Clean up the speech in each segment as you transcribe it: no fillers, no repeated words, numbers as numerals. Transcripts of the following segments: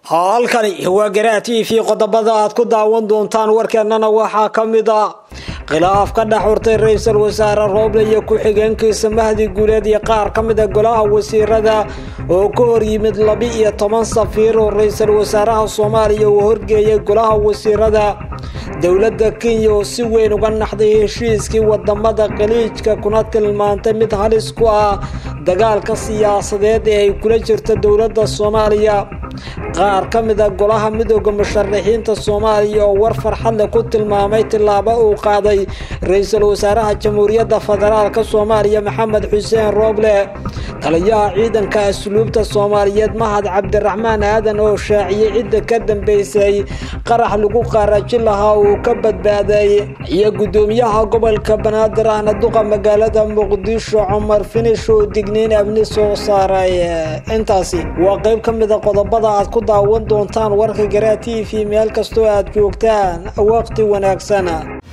halkani waa garaati fi qodobada aad ku daawan doontaan warkeenana waxa kamid ah khilaaf ka dhaxurtay ra'iisul wasaare Rooble iyo ku xigeenkiisa Mahdi Guuleed iyo qaar kamid ah golaha wasiirada oo ka hor yimid 12 safiir oo ra'iisul wasaaraha Soomaaliya uu horgeeyay golaha wasiirada dawladda Kenya oo si weyn uga naxday heshiiskii wadamada qaliijka kuna tilmaantay mid halis ku ah dagaalka siyaasadeed ee ay kula jirto dawladda Soomaaliya qaar kamid ah golaha midowga musharaxiinta Soomaaliya oo war farxad leh ku tilmaamay tilaabo uu qaaday ra'iisul wasaaraha Jamhuuriyadda Federaalka Soomaaliya Maxamed Xuseen Rooble taliyaha ciidanka asluubta Soomaaliyeed Mahad Cabdiraxmaan Aadan oo shaaciyay cid ka dambeysay qarax lagu qaarajin lahaa oo ka badbaaday iyo gudoomiyaha gobolka Banaadir ahna duqa magaalada Muqdisho Cumar Finish oo digniin amni soo saaray intaasi waa qayb kamid ah qodobada aad ku daawan doontaan warka garaati fi meel kasto aad joogtaan waqti wanaagsan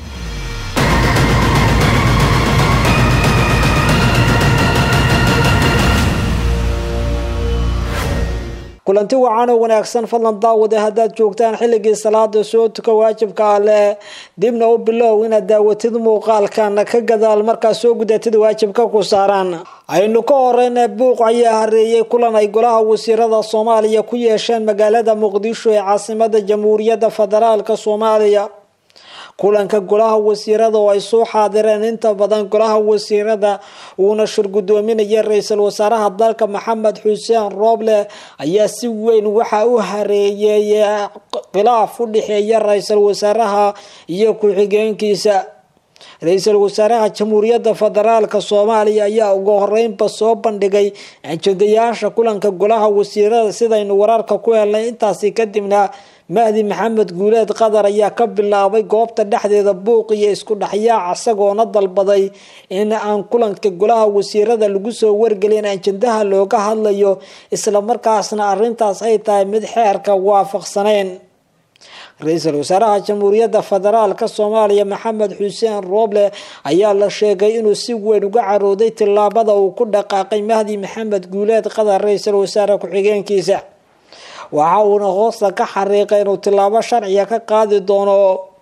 kulanti wacan wanaagsan fadlan daawada hadaad joogtaan xilligii salaada soo tuka waajibka ah dibna u bilow inaad daawatid muuqaalkan ka gadaal markaa soo gudatid waajibka ku saaran aynu ka horeyna buuq ayaa hareeyay kulan ay golaha wasiirada Soomaaliya ku yeesheen magaalada Muqdisho ee caasimadda Jamhuuriyadda Federaalka Soomaaliya kulanka golaha wasiirada oo ay soo xaadireen inta badan golaha wasiirada uuna shirgudoominaya ra'iisul wasaaraha dalka Maxamed Xuseen Rooble ayaa si weyn waxa uu hareeyay khilaaf u dhaxeeya ra'iisul wasaaraha iyo ku xigeenkiisa ra'iisul wasaaraha Jamhuuriyadda Federaalka Soomaaliya ayaa ugu horeynba soo bandhigay ajandayaasha kulanka golaha wasiirada sidaynu wararka ku helnay intaasi kadibna Mahdi Maxamed Guuleed qadar ayaa ka bilaabay goobta dhexdeeda buuq iyo isku dhaxyaac asagoona dalbaday in aan kulanka golaha wasiirada lagu soo wargelin ajandaha looga hadlayo isla markaasna arintaas ay tahay mid xeerka waafaqsaneen ra'iisul wasaaraha Jamhuuriyadda Federaalka Soomaaliya Maxamed Xuseen Rooble ayaa la sheegay inuu si weyn uga carooday tilaabada uu ku dhaqaaqay Mahdi Maxamed Guuleed qadar ra'iisul wasaare ku xigeenkiisa waxa uu hoosta ka xariiqay inuu tilaabo sharciya ka qaadi doono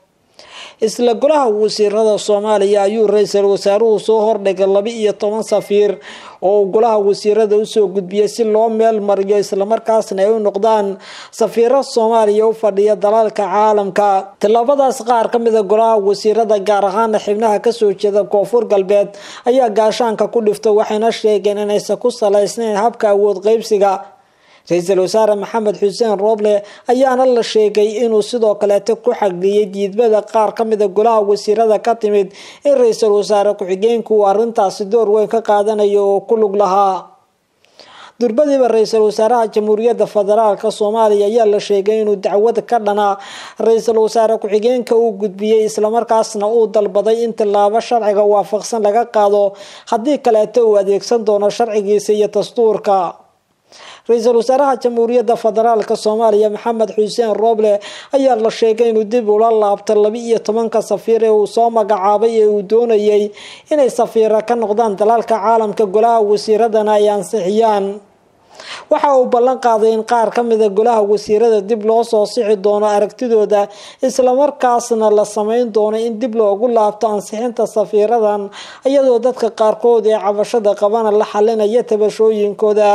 isla golaha wasiirada Soomaaliya ayuu ra'iisul wasaaruhu soo hordhigay 12 safiir oo golaha wasiirada u soo gudbiyay si loo meel mariyo isla markaasna ay u noqdaan safiiro Soomaaliya u fadhiya dalalka caalamka tilaabadaas qaar kamid ah golaha wasiirada gaar ahaan xubnaha ka soo jeeda Koonfur Galbeed ayaa gaashaanka ku dhiftay waxayna sheegeen inaysan ku salaysnayn habka awood qaybsiga ra'iisul wasaare Maxamed Xuseen Rooble ayaana la sheegay inuu sidoo kale ku xaqliyay diidmada qaar kamid ah golaha wasiirada ka timid in ra'iisul wasaare ku xigeenku arintaas door weyn ka qaadanayo oo ku lug lahaa durbadiiba ra'iisul wasaaraha Jamhuuriyadda Federaalka Soomaaliya ayaa la sheegay inuu dacwad ka dhana ra'iisul wasaare ku xigeenka uu gudbiyay isla markaasna uu dalbaday in tilaabo sharciga waafaqsan laga qaado hadii kale uu adeegsan doono sharcigiisa iyo dastuurka ra'iisul wasaaraha Jamhuuriyadda Federaalka Soomaaliya Maxamed Xuseen Rooble ayaa la sheegay inuu dib ula laabtay 12 safiir ee uu soo magacaabay ee uu doonayay inay safiiro ka noqdaan dalalka caalamka golaha wasiiradana ay ansixiyaan waxa uu ballan qaaday in qaar kamid ah golaha wasiirada dib loo soo sixi doono aragtidooda isla markaasna la sameyn doono in dib loogu laabto ansixinta safiiradan iyadoo dadka qaarkood ee cabashada qabana la xalinayo tabashooyinkooda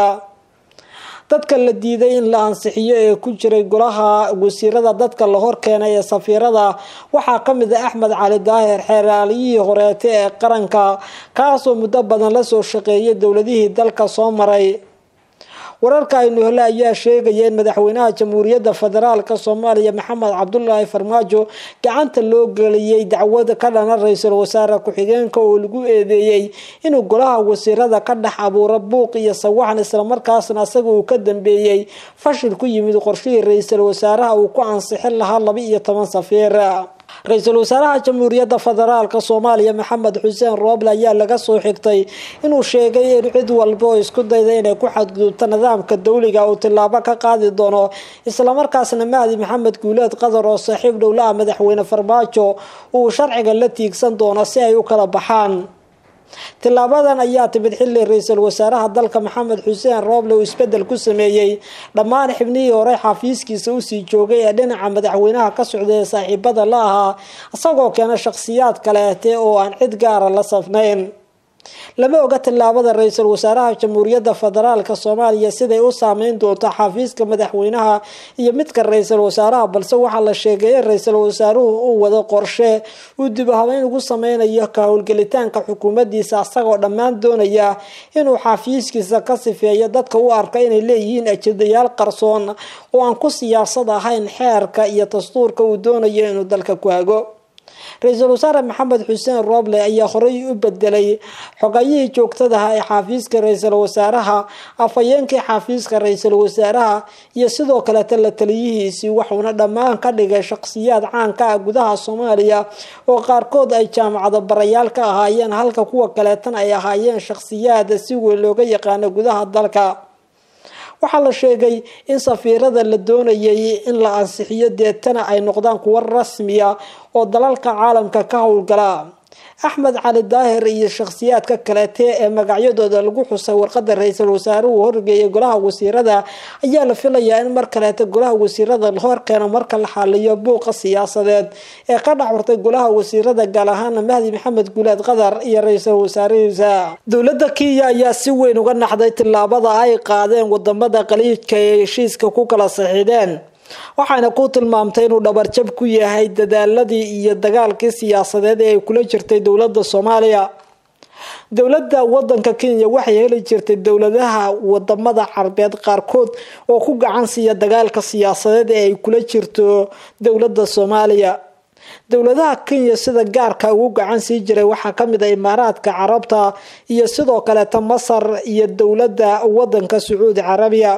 dadka la diiday in la ansixiyo ee ku jiray golaha wasiirada dadka la hor keenay ee safiirada waxa kamid ah Axmed Cali Daahir xeeraaliyihii horeete ee qaranka kaasoo muddo badan la soo shaqeeyay dawladihii dalka soo maray wararka aynu helay ayaa sheegay in madaxweynaha Jamhuuriyadda Federaalka Soomaaliya Maxamed Cabdullaahi Farmaajo gacanta loo galiyay dacwad ka dhana ra'iisul wasaare ku xigeenka oo lagu eedeeyay inuu golaha wasiirada ka dhax abuuro buuq iyo sawaxan isla markaasna asaga uu ka dambeeyay fashil ku yimid qorshihii ra'iisul wasaaraha uu ku ansixin lahaa 12 safiir ra'iisul wasaaraha Jamhuuriyadda Federaalka Soomaaliya Maxamed Xuseen Rooble ayaa laga soo xigtay inuu sheegay in cid walba oo isku dayday inay ku xadgudubto nidaamka dawliga oo tilaabo ka qaadi doono isla markaasna Mahdi Maxamed Guuleed qadar oo saaxiib dawladda madaxweyne Farmaajo uu sharciga la tiigsan doono si ay u kala baxaan tilaabadan ayaa timid xilli ra'iisul wasaaraha dalka Maxamed Xuseen Rooble uu isbedel ku sameeyay dhammaan xubnihii hore xafiiskiisa u sii joogay ee dhinaca madaxweynaha ka socday saaxiibada la ahaa asagoo keena shakhsiyaad kale oo aan cid gaar ah la safnayn lama oga tilaabada ra'iisul wasaaraha Jamhuuriyadda Federaalka Soomaaliya siday u saameyn doonto xafiiska madaxweynaha iyo midka ra'iisul wasaaraha balse waxa la sheegay in ra'iisul wasaaruhu uu wado qorshe uu dib u habeyn ugu sameynayo ka howlgelitaanka xukuumaddiisa asagoo dhammaan doonaya inuu xafiiskiisa ka sifeeyo dadka u arka inay leeyihiin ajendayaal qarsoon oo aan ku siyaasad ahayn xeerka iyo dastuurka uu doonayo inuu dalka ku hago ra'iisul wasaare Maxamed Xuseen Rooble ayaa horey u bedelay xogayihii joogtada ah ee xafiiska ra'iisul wasaaraha afayeenkii xafiiska ra'iisul wasaaraha iyo sidoo kale la taliyihiisii waxaana dhammaan ka dhigay shakhsiyaad caan ka ah gudaha Soomaaliya oo qaarkood ay jaamacado barayaal ka ahaayeen halka kuwa kale tan ay ahaayeen shakhsiyaad si weyn looga yaqaan gudaha dalka waxaa la sheegay in safiirada la doonayay in la ansixiyo deetana ay noqdaan kuwa rasmi ah oo dalalka caalamka ka howlgala Axmed Cali Daahir iyo shakhsiyaadka kale ee magacyadooda lagu xusay warqadda ra'iisul wasaaruhu horgeeyay golaha wasiirada ayaa la filayaa in mar kale golaha wasiirada la horkeeno marka la xaliyo buuqa siyaasadeed ee ka dhaxwartay golaha wasiirada gaar ahaan Mahdi Maxamed Guuleed Qadar iyo ra'iisul wasaarihiisa dowladda Kenya ayaa si weyn uga naxday tilaabada ay qaadeen wadamada qaliijka ee heshiiska ku kala saxiixdeen waxaana ku tilmaamtay inuu dhabarjab ku yahay dadaaladii iyo dagaalkii siyaasadeed ee ay kula jirtay dowladda Soomaaliya dowladda wadanka Kenya waxay heli jirtay dowladaha wadamada Carbeed qaarkood oo ku gacan siiya dagaalka siyaasadeed ee ay kula jirto dowladda Soomaaliya dowladaha Kenya sida gaarka ugu gacan sii jiray waxaa kamid ah Imaaraadka Carabta iyo sidoo kale Masar iyo dowladda wadanka Sacuudi Carabiya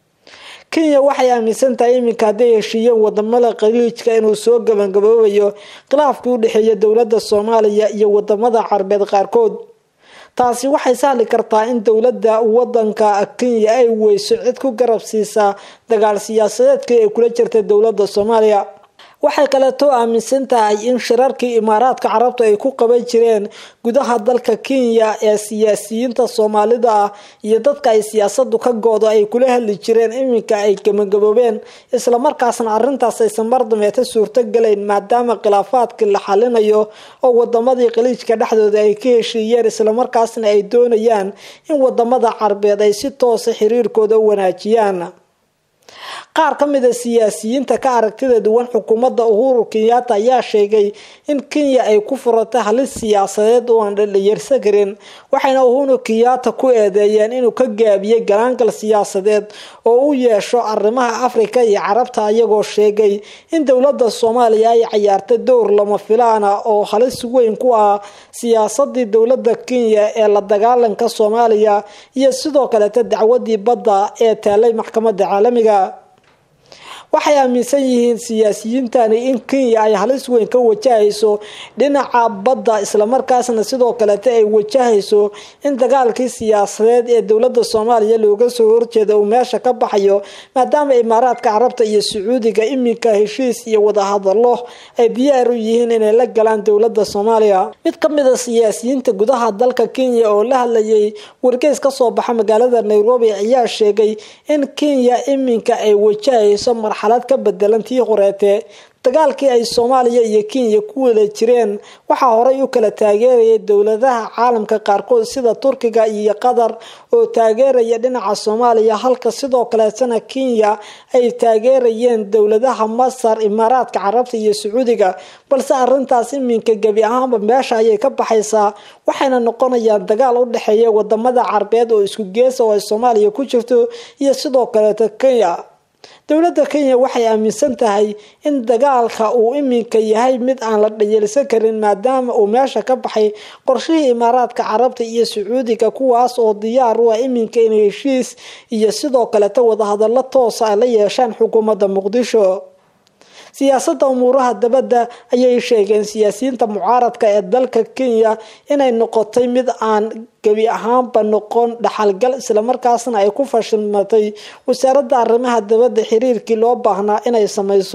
Kenya waxay aaminsan tahay iminka haday heshiiyeen wadamada qaliijka inuu soo gabagaboobayo khilaafkii u dhaxeeyay dowladda Soomaaliya iyo wadamada Carbeed qaarkood taasi waxay sahli kartaa in dowladda wadanka Kenya ay weyso cid ku garab siisa dagaal siyaasadeedka ee kula jirtay dowladda Soomaaliya waxay kale oo aaminsan tahay in shirarkii Imaaraadka Carabta ay ku qaban jireen gudaha dalka Kenya ee siyaasiyiinta Soomaalida iyo dadka ay siyaasaddu ka goodo ay kula hadli jireen iminka ay gabagaboobeen isla markaasna arintaas ay samardameeta suurto galeyn maadaama khilaafaadkii la xalinayo oo wadamadii qaliijka dhexdooda ay ka heshiiyeen isla markaasna ay doonayaan in wadamada Carbeed ay si toos ah xiriirkooda u wanaajiyaan qaar kamid ah siyaasiyiinta ka aragtida duwan xukuumadda Uhuru Kenyatta ayaa sheegay in Kenya ay ku furatay halis siyaasadeed oo aan dhalinyarsan karin waxayna Uhuru Kenyatta ku eedeeyeen inuu ka gaabiyay galaangal siyaasadeed oo uu yeesho arrimaha Afrika iyo Carabta ayagoo sheegay in dowladda Soomaaliya ay ciyaartay door lama filaan ah oo halis weyn ku ah siyaasadii dowladda Kenya ee la dagaalanka Soomaaliya iyo sidoo kale dacwadii badda ee taalay maxkamadda caalamiga waxay aaminsan yihiin siyaasiyiintani in Kenya ay halis weyn ka wajahayso dhinaca badda isla markaasna sidoo kale ay wajahayso in dagaalkii siyaasadeed ee dowladda Soomaaliya looga soo horjeedo uu meesha ka baxayo maadaama Imaaraadka Carabta iyo Sacuudiga iminka heshiis iyo wada hadallo ay diyaar u yihiin inay la galaan dowladda Soomaaliya mid kamid ah siyaasiyiinta gudaha dalka Kenya oo la hadlayay wargeys ka soo baxa magaalada Nairobi ayaa sheegay in Kenya iminka ay wajahayso marxalad ka bedelantii horeete dagaalkii ay Soomaaliya iyo Kenya ku wada jireen waxa horay u kala taageerayay dowladaha caalamka qaarkood sida Turkiga iyo Qatar oo taageeraya dhinaca Soomaaliya halka sidoo kale sana Kenya ay taageerayeen dowladaha Masar Imaaraadka Carabta iyo Sacuudiga balse arintaas iminka gabi ahaanba meesha ayay ka baxaysaa waxayna noqonayaan dagaal u dhaxeeya wadamada Carbeed oo isku gees oo Soomaaliya ku jirto iyo sidoo kale Kenya dowladda Kenya waxay aaminsan tahay in dagaalka uu iminka yahay mid aan la dhayalsan karin maadaama uu meesha ka baxay qorshihii Imaaraadka Carabta iyo Sacuudiga kuwaas oo diyaar u ah iminka in heshiis iyo sidoo kale wada hadallo toos ah la yeeshaan xukuumadda Muqdisho siyaasadda umuuraha dabadda ayay sheegeen siyaasiyiinta mucaaradka ee dalka Kenya inay noqotay mid aan gabi ahaanba noqon dhaxalgal isla markaasna ay ku fashilmatay wasaaradda arrimaha dabadda xiriirkii loo baahnaa inay sameyso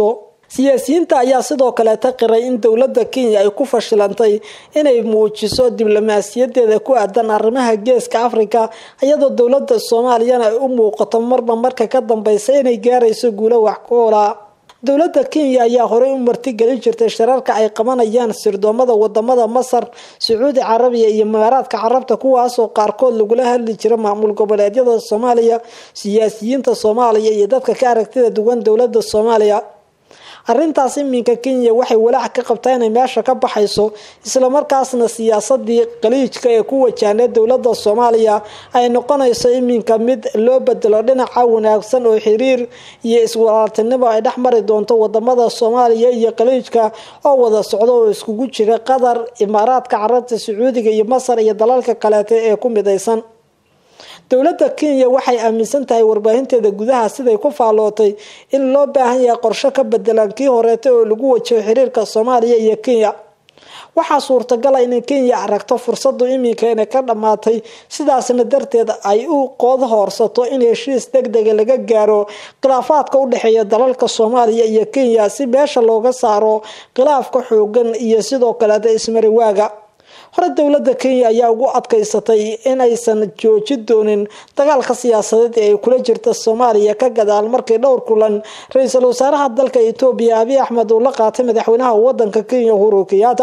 siyaasiyiinta ayaa sidoo kale taqiray in dowladda Kenya ay ku fashilantay inay muujiso diblomaasiyadeeda ku aadan arrimaha geeska Afrika iyadoo dowladda Soomaaliya ay u muuqato marba marka ka dambaysa inay gaarayso guulo wax ku ool ah. dowladda Kenya ayaa horey u martigelin jirtay shirarka ay qabanayaan sirdoomada wadamada Masar, Sacuudi Carabiya iyo Imaaraadka Carabta kuwaas oo qaarkood lagula hadli jiray maamul goboleedyada Soomaaliya, siyaasiyiinta Soomaaliya iyo dadka ka aragtida duwan dowladda Soomaaliya. arrintaas iminka Kenya waxay walaac ka qabtaa inay meesha ka baxayso isla markaasna siyaasadii qaliijka ee ku wajahnay dowladda Soomaaliya ay noqonayso iminka mid loo bedelo dhinaca wanaagsan oo xiriir iyo iswaaltinimo ay dhexmari doonto wadamada Soomaaliya iyo qaliijka oo wada socdo oo iskugu jira Qatar, Imaaraadka Carabta, Sacuudiga iyo Masar iyo dalalka kale ee ku midaysan. dowladda Kenya waxay aaminsan tahay warbaahinteeda gudaha siday ku faalootay in loo baahan yahay qorshe ka bedelan kii horeetay oo lagu wajaho xiriirka Soomaaliya iyo Kenya. waxaa suurtagal ah in Kenya aragto fursad iminka inay ka dhamaatay sidaasna darteed ay u qood horsato in heshiis degdeg laga gaaro khilaafaadka u dhaxeeya dalalka Soomaaliya iyo Kenya si meesha looga saaro khilaafka xoogan iyo sidoo kale ismari waaga. hore dowladda Kenya ayaa ugu adkaysatay in aysan joojin doonin dagaalka siyaasadeed ee ay kula jirto Soomaaliya ka gadaal markii dhowr kulan ra'iisul wasaaraha dalka Itoobiya Abiy Ahmed uu la qaatay madaxweynaha wadanka Kenya Uhuru Kenyatta.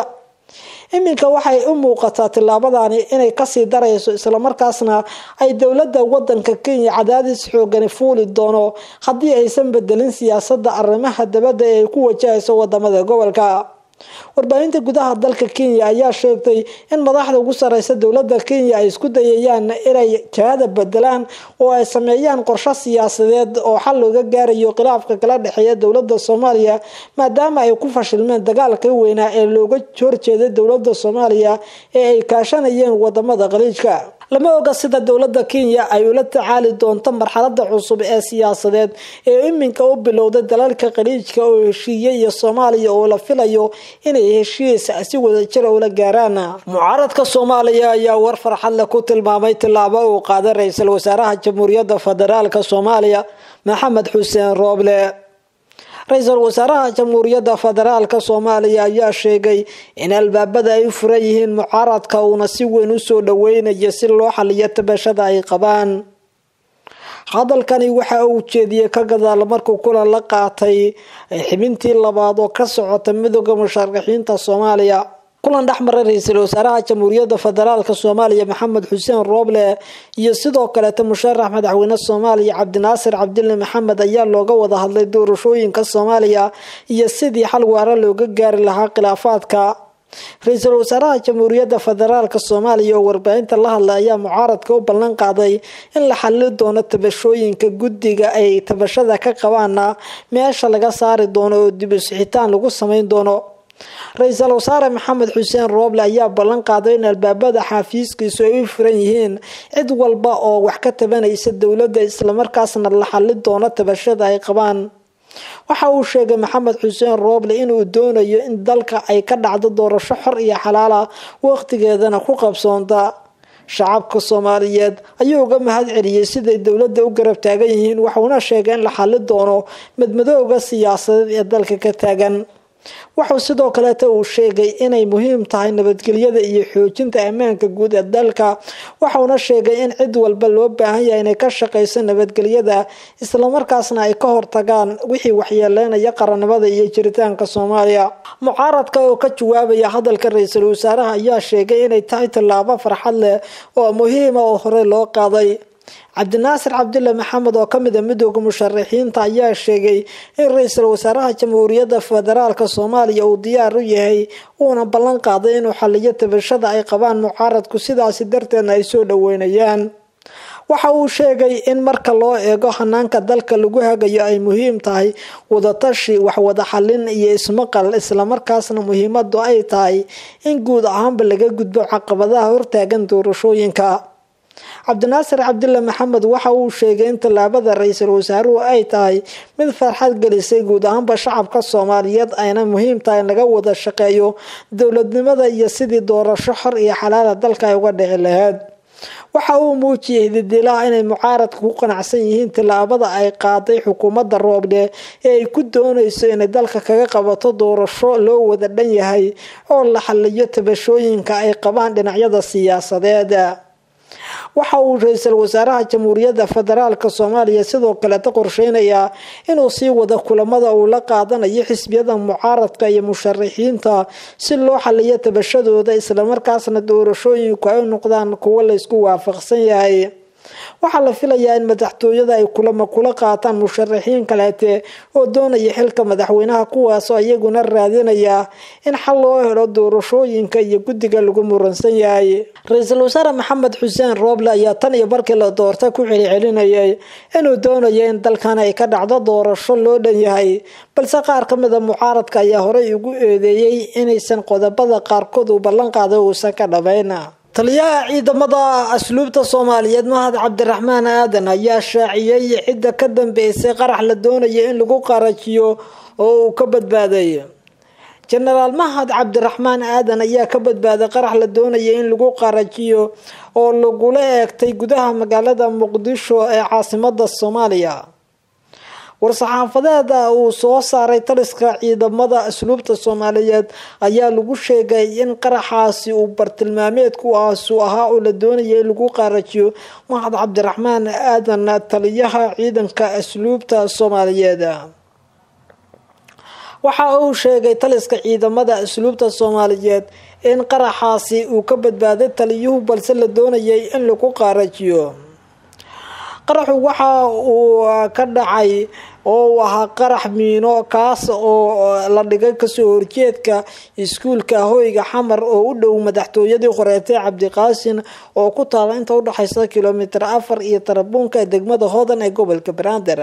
iminka waxay u muuqataa tilaabadani inay ka sii darayso isla markaasna ay dowladda wadanka Kenya cadaadis xoogan fuuli doono haddii aysan bedelin siyaasadda arrimaha dibadda ee ku wajahayso wadamada gobolka. warbaahinta gudaha dalka Kenya ayaa sheegtay in madaxda ugu sareysa dowladda Kenya ay isku dayayaan inay jihada bedelaan oo ay sameeyaan qorshe siyaasadeed oo xal looga gaarayo khilaafka kala dhaxeeya dowladda Soomaaliya maadaama ay ku fashilmeen dagaalka weyn ee looga horjeeday dowladda Soomaaliya ee ay kaashanayeen wadamada qaliijka. lama oga sida dowladda Kenya ay ula tacaali doonto marxaladda cusub ee siyaasadeed ee iminka u bilowday dalalka qaliijka oo heshiiyay iyo Soomaaliya oo la filayo inay heshiis si wadajir ah ula gaaraan. mucaaradka Soomaaliya ayaa war farxad leh ku tilmaamay tilaabo uu qaaday ra'iisul wasaaraha Jamhuuriyadda Federaalka Soomaaliya Maxamed Xuseen Rooble. ra'iisul wasaaraha Jamhuuriyadda Federaalka Soomaaliya ayaa sheegay in albaabada ay furan yihiin mucaaradka una si weyn u soo dhaweynayo si loo xaliyo tabashada ay qabaan. hadalkani waxa uu jeediyay ka gadaal markuu kulan la qaatay xibintii labaad oo ka socota midowga musharaxiinta Soomaaliya. kulan dhexmaray ra'iisul wasaaraha Jamhuuriyadda Federaalka Soomaaliya Maxamed Xuseen Rooble iyo sidoo kale musharax madaxweyne Soomaaliya Cabdinaasir Cabdille Maxamed ayaa looga wada hadlay doorashooyinka Soomaaliya iyo sidii xal waara looga gaari lahaa khilaafaadka. ra'iisul wasaaraha Jamhuuriyadda Federaalka Soomaaliya oo warbaahinta la hadlay ayaa mucaaradka u ballan qaaday in la xalin doono tabashooyinka guddiga ay tabashada ka qabaan meesha laga saari doono oo dib u sixitaan lagu sameyn doono. ra'iisul wasaare Maxamed Xuseen Rooble ayaa ballan qaaday in albaabada xafiiskiisu ay u furan yihiin cid walba oo wax ka tabanaysa dowladda isla markaasna la xalin doono tabashada ay qabaan. waxa uu sheegay Maxamed Xuseen Rooble inuu doonayo in dalka ay ka dhacdo doorasho xor iyo xalaal ah waqtigeedana ku qabsoonta. shacabka Soomaaliyeed ayuu uga mahad celiyay siday dowladda u garab taagan yihiin waxaana sheegay in la xalin doono madmadowga siyaasadeed ee dalka ka taagan. wuxuu sidoo kale uu sheegay inay muhiim tahay nabadgelyada iyo xoojinta ammaanka guud ee dalka waxaana sheegay in cid walba loo baahan yahay inay ka shaqeyso nabadgelyada isla markaasna ay ka hortagaan wixii waxyeeleynaya qarannimada iyo jiritaanka Soomaaliya. mucaaradka oo ka jawaabaya hadalka ra'iisul wasaaraha ayaa sheegay inay tahay tilaabo farxad leh oo muhiim ah oo hore loo qaaday. Cabdinaasir Cabdille Maxamed oo kamid ah midowga musharaxiinta ayaa sheegay in ra'iisul wasaaraha Jamhuuriyadda Federaalka Soomaaliya uu diyaar u yahay una ballan qaaday inuu xaliyo tabashada ay qabaan mucaaradku sidaas darteedna ay soo dhaweynayaan. waxa uu sheegay in marka loo eego hanaanka dalka lagu hagayo ay muhiim tahay wada tashi wax wada xalin iyo ismaqal isla markaasna muhiimadu ay tahay in guud ahaanba laga gudbo caqabadaha hortaagan doorashooyinka. Cabdinaasir Cabdille Maxamed waxa uu sheegay in talaabada ra'iisul wasaaruhu ay tahay mid farxad gelisay guud ahaanba shacabka Soomaaliyeed ayna muhiim tahay in laga wada shaqeeyo dowladnimada iyo sidii doorasho xor iyo xalaal dalka ay uga dhici lahayd. waxa uu muujiyay didilaa inay mucaaradku ku qanacsan yihiin tilaabada ay qaaday xukuumadda Rooble ee ay ku doonayso inay dalka kaga qabato doorasho loo wada dhan yahay oo la xalliyo tabashooyinka ay qabaan dhinacyada siyaasadeed. waxa uu ra'iisul wasaaraha Jamhuuriyadda Federaalka Soomaaliya sidoo kale qorsheynayaa inuu sii wado kulamada uu la qaadanayo xisbiyada mucaaradka iyo musharaxiinta si loo xalliyo tabashadooda isla markaasna doorashooyinku ay noqdaan kuwo la isku waafaqsan yahay. waxaa la filayaa in madaxtooyada ay kulamo kula qaataan musharaxiin kaleete oo doonaya xilka madaxweynaha kuwaas oo iyaguna raadinaya in xal loo helo doorashooyinka iyo guddiga lagu muransan yahay. Ra'iisul Wasaare Maxamed Xuseen Rooble ayaa tan iyo markii la doortay ku celcelinayay inuu doonayo in dalkan ay ka dhacdo doorasho loo dhan yahay, balse qaar ka mid ah mucaaradka ayaa horey ugu eedeeyay inaysan qodobada qaarkood u ballan qaaday uusan ka dhameyn. taliyaha ciidamada asluubta Soomaaliyeed Mahad Cabdiraxmaan Aadan ayaa shaaciyay cidda ka dambeysay qarax la doonayo in lagu qarajiyo oo uu ka badbaaday. Generaal Mahad Cabdiraxmaan Aadan ayaa ka badbaaday qarax la doonayo in lagu qarajiyo oo lagula eegtay gudaha magaalada Muqdisho ee caasimadda Soomaaliya. war-saxaafadeed uu soo saaray taliska ciidamada asluubta Soomaaliyeed ayaa lagu sheegay in qaraxaasi uu bartilmaameedku ahaa oo la doonayay in lagu qarajiyo Mahad Cabdiraxmaan Aadan taliyaha ciidanka asluubta Soomaaliyeed. waxa uu sheegay taliska ciidamada asluubta Soomaaliyeed in qaraxaasi uu ka badbaaday taliyuhu balse la doonayay in lagu qarajiyo. qaraxu waxa uu ka dhacay oo ahaa qarax miino kaas oo la dhigay kasoo horjeedka iskuulka hoyga xamar oo u dhow madaxtooyadii qoreetay Cabdiqaasin oo ku taala inta u dhaxaysa kiiloomitir 4 iyo Tarabuunka ee degmada Hoodan ee gobolka Banaadir.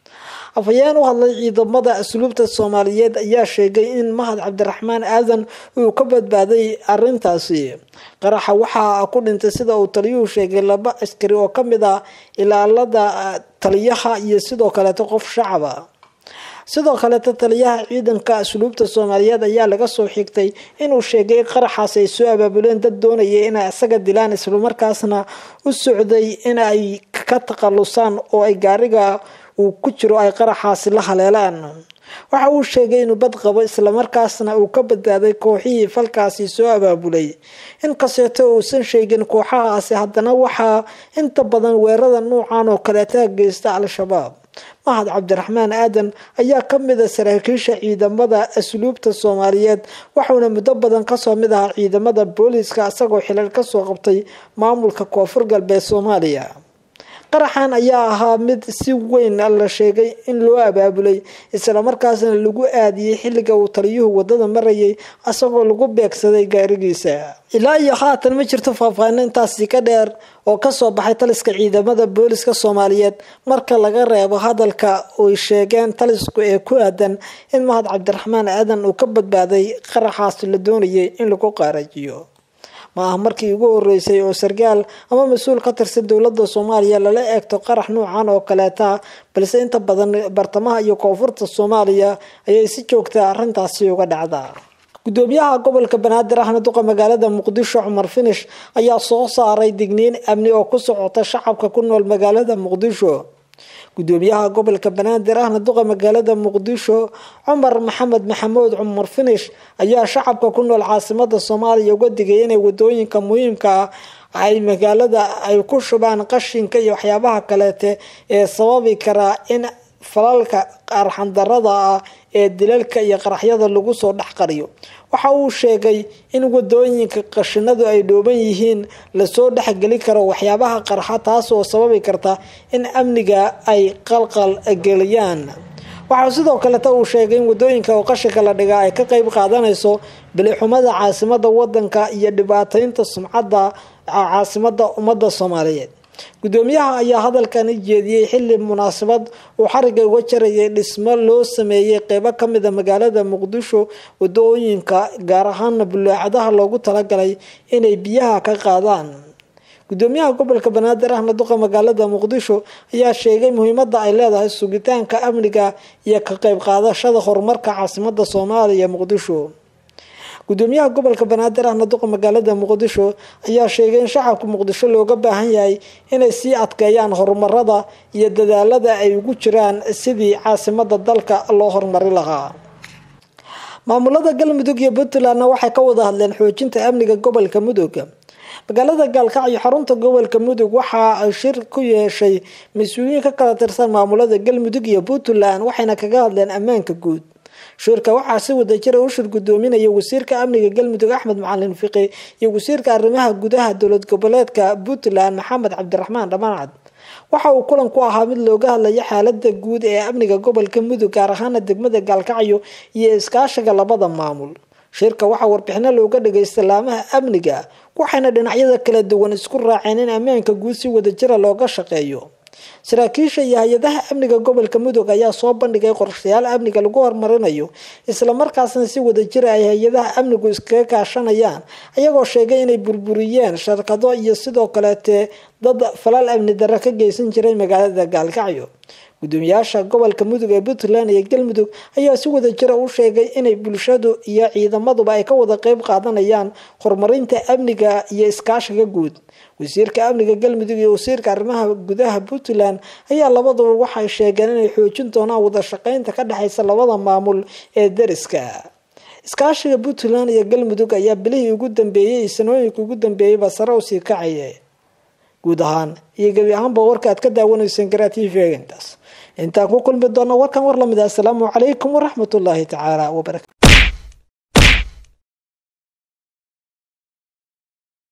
afayeen u hadlay ciidamada asluubta Soomaaliyeed ayaa sheegay in Mahad Cabdiraxmaan Aadan uu ka badbaaday arintaasi. qaraxa waxa ku dhintay sida uu taliyuhu sheegay 2 askari oo kamid ah ilaalada taliyaha iyo sidoo kale qof shacab ah. sidoo kale taliyaha ciidanka asluubta Soomaaliyeed ayaa laga soo xigtay inuu sheegay qaraxaas ay soo abaabuleen dad doonaya in ay asaga dilaan isla markaasna u socday in ay ka taqalusaan oo ay gaariga uu ku jiro ay qaraxaasi la haleelaan. waxa uu sheegay inuu bad qabo isla markaasna uu ka badbaaday kooxihii falkaasi soo abaabulay. in kaseeto uusan sheegin kooxahaasi haddana waxa inta badan weerarada noocan oo kale geysta Al-Shabaab. Mahad Cabdiraxmaan Aadan ayaa ka mid ah saraakiisha ciidamada asluubta Soomaaliyeed waxaana muddo badan ka soo mid ah ciidamada booliska asagoo xilal ka soo qabtay maamulka Koonfur Galbeed Soomaaliya. qaraxan ayaa ahaa mid si weyn la sheegay in loo abaabulay isla markaasna lagu aadiyay xilliga uu taliyuhu wadada marayay asagoo lagu beegsaday gaarigiisa. ilaa iyo haatan ma jirto faahfaahin intaasi ka dheer oo ka soo baxay taliska ciidamada booliska Soomaaliyeed marka laga reebo hadalka oo sheegeen talisku ee ku aadan in Mahad Cabdiraxmaan Aadan uu ka badbaaday qaraxaas la doonayay in lagu qarajiyo. ma markii ugu horeysay oo sargaal ama mas'uul ka tirsan dawladda Soomaaliya lala eegto qarax noocan oo kaleeta balse inta badan bartamaha iyo koonfurta Soomaaliya ayay si joogto ah arintaasi uga dhacdaa. gudoomiyaha gobolka Banaadir ahna duqa magaalada Muqdisho Cumar Finish ayaa soo saaray digniin amni oo ku socota shacabka ku nool magaalada Muqdisho. gudoomiyaha gobolka Banaadir ahna duqa magaalada Muqdisho Cumar Maxamed Maxamuud Cumar Finish ayaa shacabka ku nool caasimadda Soomaaliya uga digay inay wadooyinka muhiimka ah ay magaalada ay ku shubaan qashinka iyo waxyaabaha kaleete ee sababi kara in falalka arxan darada ah ee dilalka iyo qaraxyada lagu soo dhaxqariyo. waxa uu sheegay in wadooyinka qashinadu ay dhooban yihiin la soo dhaxgali karo waxyaabaha qarxa taas oo sababi karta in amniga ay qalqal galiyaan. waxa sidoo kale uu sheegay in wadooyinka oo qashinka la dhigaa ay ka qayb qaadanayso bilixumada caasimadda wadanka iyo dhibaataynta sumcadda caasimadda ummadda Soomaaliyeed. gudoomiyaha ayaa hadalkan jeediyay xilli munaasabad uu xariga uga jarayay dhismo loo sameeyay qayb ka mid ah magaalada Muqdisho wadooyinka gaar ahaan bulaacadaha loogu talagalay inay biyaha ka qaadaan. gudoomiyaha gobolka Banaadir ahna duqa magaalada Muqdisho ayaa sheegay muhiimadda ay leedahay sugitaanka amniga iyo ka qayb qaadashada horumarka caasimadda Soomaaliya Muqdisho. gudoomiyaha gobolka Banaadir ahna duqa magaalada Muqdisho ayaa sheegay in shacabka Muqdisho looga baahan yahay inay sii adkeeyaan horumarada iyo dadaalada ay ugu jiraan sidii caasimadda dalka loo horumari lahaa. maamulada Galmudug iyo Puntland waxay ka wada hadleen xoojinta amniga gobolka Mudug. magaalada Gaalkacyo xarunta gobolka Mudug waxa shir ku yeeshay mas'uuliyiin ka kala tirsan maamulada Galmudug iyo Puntland waxayna kaga hadleen ammaanka guud. shirka waxaa si wadajir ah u shir gudoominaya wasiirka amniga Galmudug Axmed Macalin Fiqi iyo wasiirka arrimaha gudaha dowlad goboleedka Puntland Maxamed Cabdiraxmaan Dhamaacad. waxa uu kulan ku ahaa mid looga hadlayo xaaladda guud ee amniga gobolka Mudug gaar ahaan degmada Gaalkacyo iyo iskaashiga labada maamul. shirka waxa warbixino looga dhageystay laamaha amniga waxayna dhinacyada kala duwan isku raaceen in ammaanka guud si wadajir ah looga shaqeeyo. saraakiisha iyo hay'adaha amniga gobolka Mudug ayaa soo bandhigay qorshayaal amniga lagu horumarinayo isla markaasna si wadajir ah ay hay'adaha amnigu iskaga kaashanayaan ayagoo sheegay inay burburiyeen shirkado iyo sidoo kale dad falal amni darro ka geysan jiray magaalada Gaalkacyo. gudoomiyaasha gobolka Mudug ee Puntland iyo Galmudug ayaa si wadajir ah u sheegay inay bulshadu iyo ciidamaduba ay ka wada qayb qaadanayaan horumarinta amniga iyo iskaashiga guud. wasiirka amniga Galmudug iyo wasiirka arrimaha gudaha Puntland ayaa labaduba waxay sheegeen inay xoojin doonaan wada shaqeynta ka dhaxaysa labada maamul ee deriska. iskaashiga Puntland iyo Galmudug ayaa bilihii ugu dambeeyay sanooyinka ugu dambeeyay sare u sii kacayay. guud ahaan iyo gabi ahaanba warka aad ka daawanaysan Gara TV intaas. inta ku kulmi doona warkan war lamid ah. Assalaamu calaykum waraxmatullaahi tacaala wabarakaatuh.